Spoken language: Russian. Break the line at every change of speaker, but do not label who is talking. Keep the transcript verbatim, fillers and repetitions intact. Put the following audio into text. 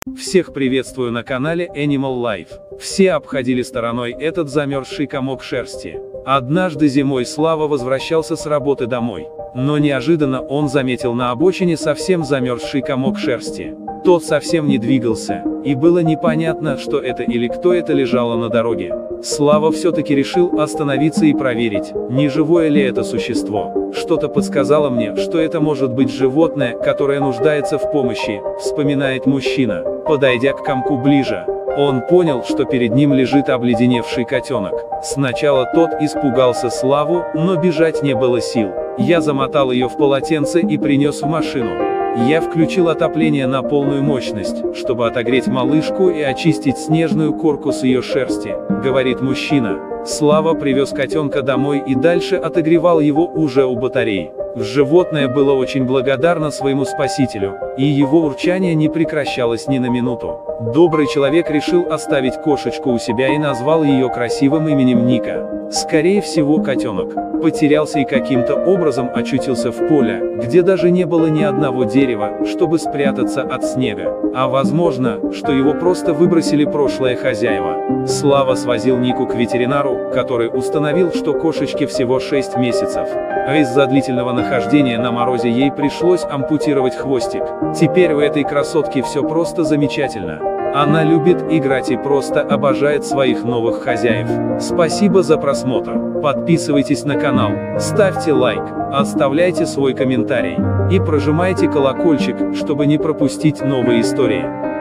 Всех приветствую на канале Animal Life. Все обходили стороной этот замерзший комок шерсти. Однажды зимой Слава возвращался с работы домой. Но неожиданно он заметил на обочине совсем замерзший комок шерсти. Тот совсем не двигался, и было непонятно, что это или кто это лежало на дороге. Слава все-таки решил остановиться и проверить, не живое ли это существо. Что-то подсказало мне, что это может быть животное, которое нуждается в помощи, вспоминает мужчина, подойдя к комку ближе. Он понял, что перед ним лежит обледеневший котенок. Сначала тот испугался Славу, но бежать не было сил. Я замотал ее в полотенце и принес в машину. Я включил отопление на полную мощность, чтобы отогреть малышку и очистить снежную корку с ее шерсти, говорит мужчина. Слава привез котенка домой и дальше отогревал его уже у батареи. Животное было очень благодарно своему спасителю, и его урчание не прекращалось ни на минуту. Добрый человек решил оставить кошечку у себя и назвал ее красивым именем Ника. Скорее всего, котенок потерялся и каким-то образом очутился в поле, где даже не было ни одного дерева, чтобы спрятаться от снега. А возможно, что его просто выбросили прошлые хозяева. Слава свозил Нику к ветеринару, который установил, что кошечке всего шесть месяцев. А из-за длительного нахождения на морозе ей пришлось ампутировать хвостик. Теперь у этой красотки все просто замечательно. Она любит играть и просто обожает своих новых хозяев. Спасибо за просмотр. Подписывайтесь на канал, ставьте лайк, оставляйте свой комментарий и прожимайте колокольчик, чтобы не пропустить новые истории.